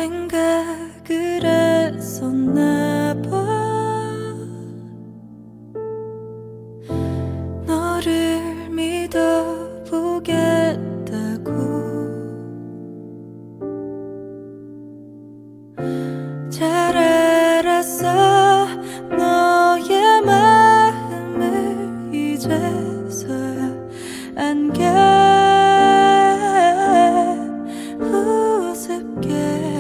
생각을 했었나 봐. 너를 믿어보겠다고. 잘 알았어 너의 마음을 이제서야 안겨. 우습게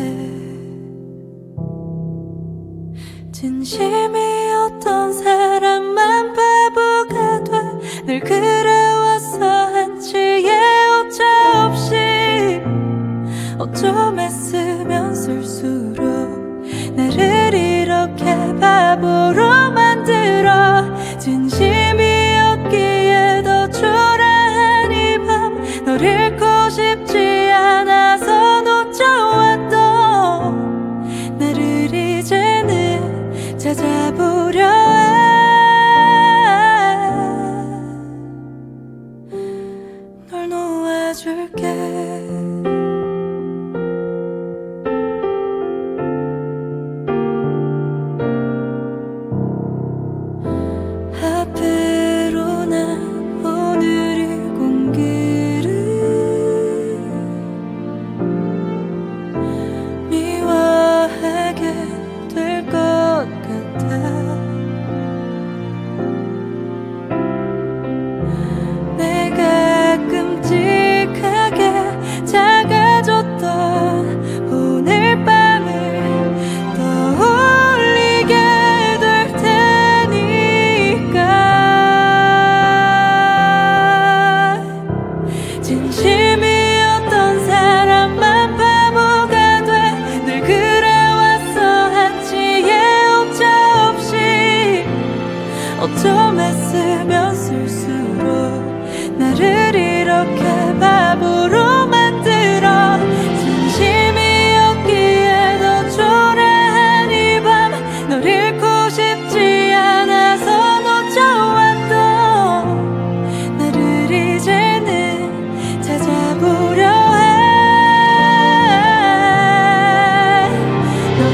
진심이었던 사람만 바보가 돼 늘 그래왔어 한치의 오차 없이. 어쩜 애쓰면 쓸수록 나를 이렇게 바보로 만들어. 진심이었기에 더 초라한 이 밤 널 잃고 싶지 않아서 놓쳐왔던 나를 이제는 찾아보려 해. 널 놓아줄게. 앞으로 난 오늘 이 공기를 미워하게 될 것 같아. 내가 끔찍하게 작아졌던 오늘 밤을 떠올리게 될 테니까. 진심이었던 사람만 바보가 돼 늘 그래왔어 한치의 오차 없이. 어쩜 애쓰면 쓸수록 나를 이렇게 바보로 만들어. 진심이었기에 더 초라한 이 밤 널 잃고 싶지 않아서 놓쳐왔던 나를 이제는 찾아보려 해. 널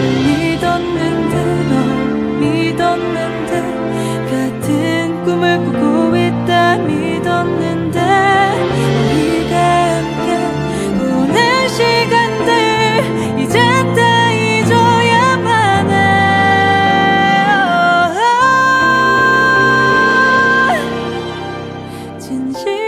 믿었는데 같은 꿈을 꾸고 있다 믿었는데. 우리가 함께 보낸 시간들 이젠 다 잊어야만 해. 진심